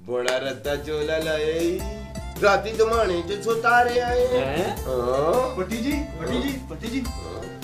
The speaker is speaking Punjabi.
बड़ा रत्ता चोला लाए राती दमाने च सुता रहे आए। पट्टी जी